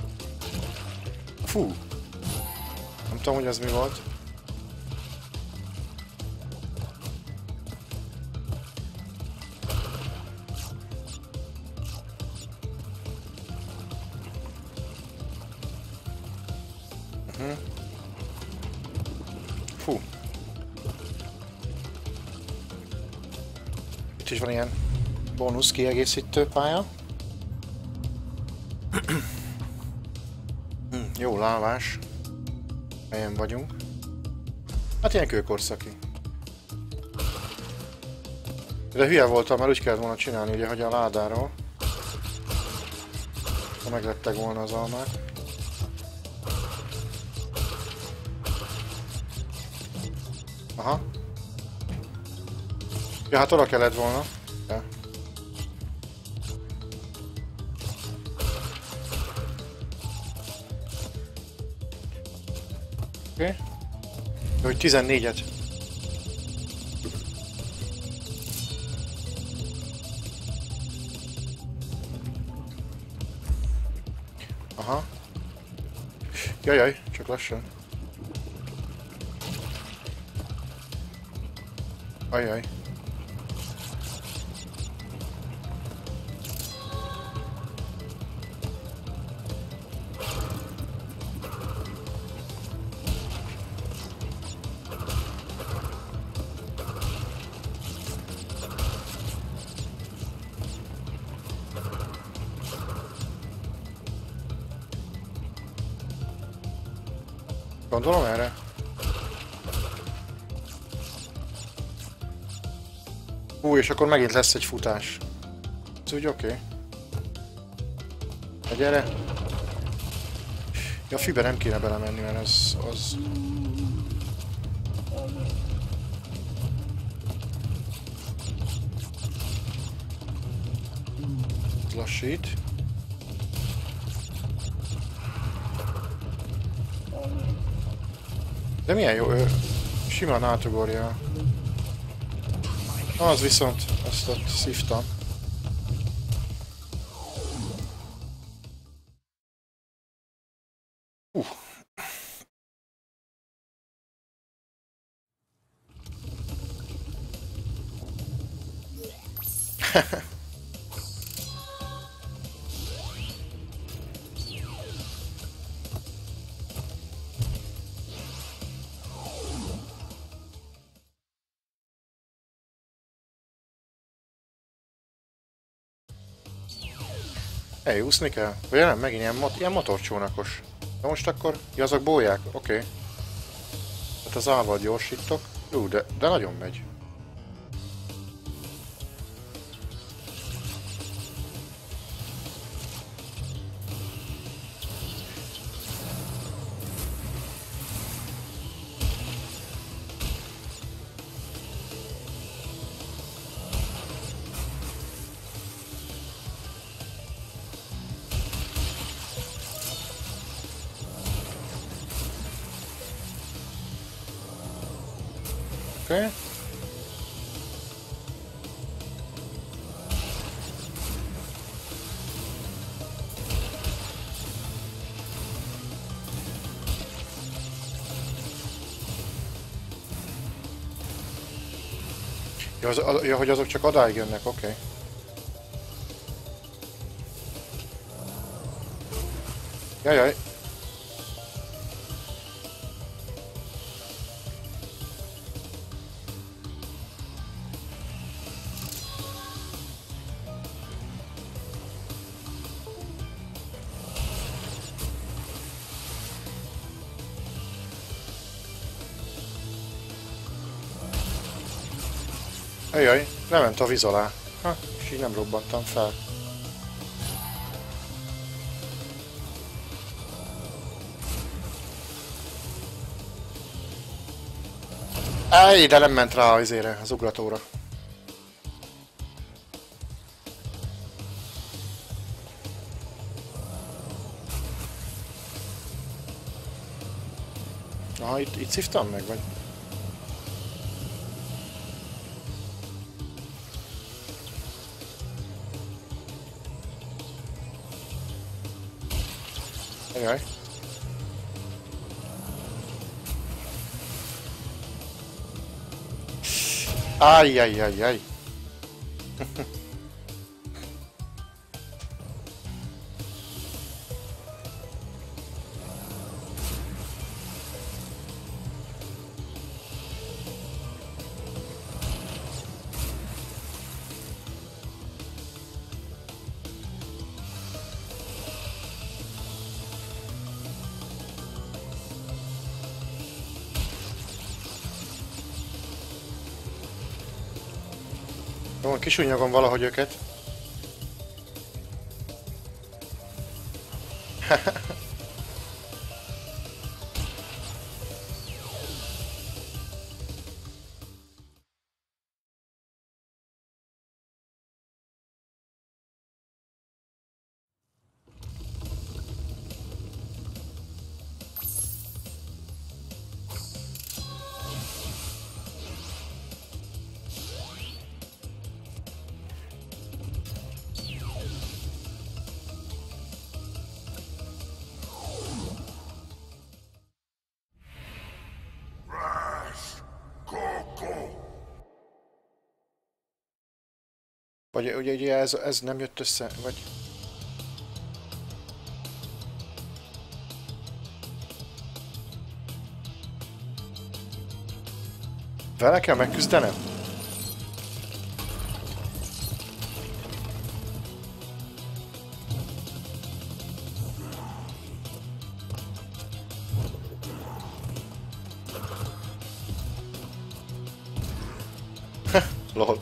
Fú! Nem tudom, hogy ez mi volt. Uh-huh. Fú! Itt is van ilyen bónusz kiegészítő pálya. hm, jó lávás. Helyen vagyunk. Hát ilyen kőkorszaki. De hülye voltam, mert úgy kellett volna csinálni, ugye, hogy a ládáról. Ha meglettek volna az almák. Aha. Ja, hát oda kellett volna. Ja. Oké. Okay. Hogy tizennégyet. Aha. Jajjaj, csak lassan. Ajjaj. Gondolom erre. Hú, és akkor megint lesz egy futás. Ez úgy oké. Okay. Gyere. Ja, a fűbe nem kéne belemenni, mert az... az... lassít. De milyen jó, ő simán átugorja. Az viszont, azt ott szívtam. Uh. Hey, úszni kell? Vagy nem, megint ilyen, mot ilyen motorcsónakos. De most akkor... Ja, azok bóják? Oké. Okay. Hát az ával gyorsítok. Ú, de, de nagyon megy. Oké. Okay. Ja, az, az, ja, hogy azok csak odáig jönnek, oké. Okay. Jajjaj. Ajaj, lement a víz alá. Ha, és így nem robbantam fel. Ej, de nem ment rá az izére, az ugratóra. Aha, itt, itt szívtam meg, vagy? Ajaj. Ajjajjajjaj. Jó, kisúnyogom valahogy őket. Vagy ugye, ugye ez, ez nem jött össze, vagy... Vele kell megküzdenem? Lol.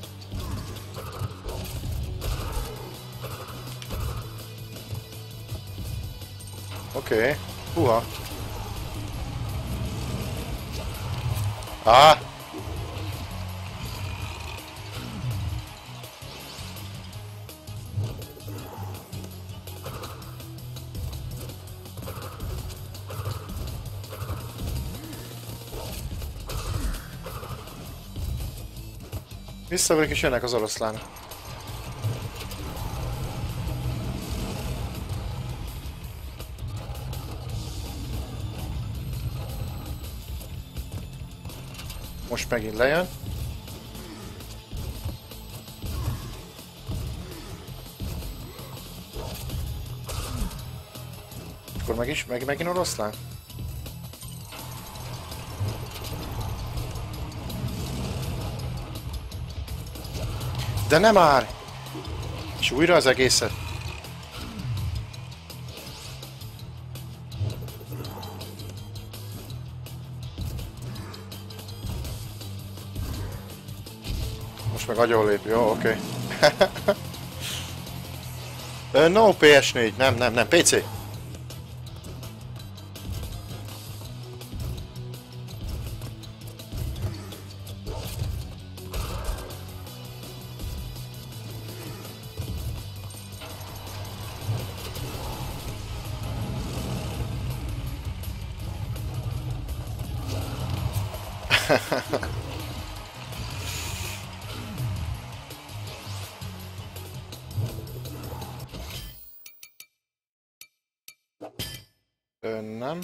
Oké, okay. Húha. Ah! Visszaugrik és jönnek az oroszlán. Most megint lejön. Akkor meg is, meg, megint oroszlán? De nem már! És újra az egészet. Most meg agyon lép, jó, oké. Okay. No P S négy, nem, nem, nem, P C. Ö, nem.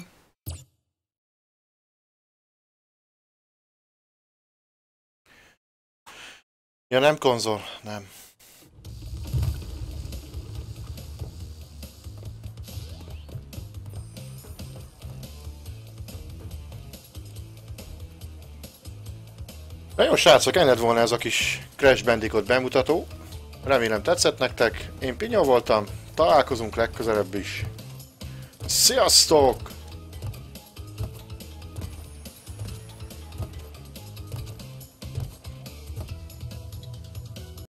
Ja, nem konzol, nem. Na jó srácok, ennyi lett volna ez a kis Crash Bandicoot bemutató. Remélem tetszett nektek. Én Pinyó voltam, találkozunk legközelebb is. Sziasztok!